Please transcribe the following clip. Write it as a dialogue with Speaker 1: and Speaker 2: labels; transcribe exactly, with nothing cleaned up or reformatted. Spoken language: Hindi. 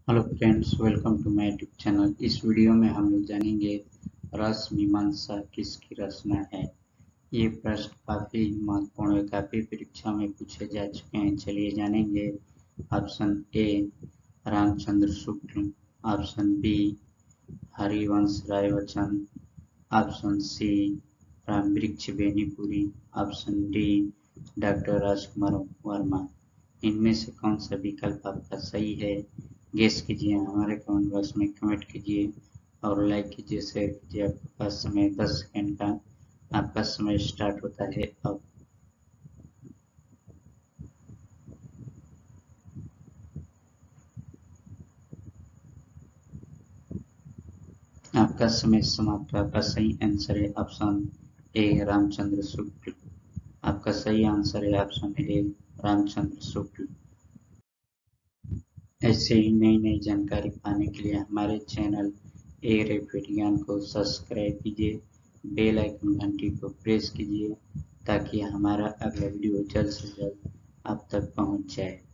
Speaker 1: Hello friends, welcome to my YouTube channel. इस वीडियो में हम लोग जानेंगे रस मीमांसा किसकी रचना है। ये प्रश्न काफ़ी महत्वपूर्ण है, काफ़ी परीक्षा में पूछे जा चुके हैं। चलिए जानेंगे। Option A Ramchandra Shukla, option B Harivansh Rai Bachchan, option C Rambriksh Benipuri, option D doctor Rajkumar Verma. इनमें से कौन सा विकल्प आपका सही है? गेस कीजिए, हमारे कमेंट बॉक्स में कमेंट कीजिए और लाइक कीजिए, शेयर कीजिए। आपके पास समय दस सेकंड का आपका समय स्टार्ट होता है अब। आपका समय समाप्त। आपका सही आंसर है ऑप्शन ए रामचंद्र शुक्ल। आपका सही आंसर है ऑप्शन ए रामचंद्र शुक्ल। ऐसे ही नई नई जानकारी पाने के लिए हमारे चैनल ए रेफ विज्ञान को सब्सक्राइब कीजिए, बेल आइकन घंटी को प्रेस कीजिए ताकि हमारा अगला वीडियो जल्द से जल्द आप तक पहुंच जाए।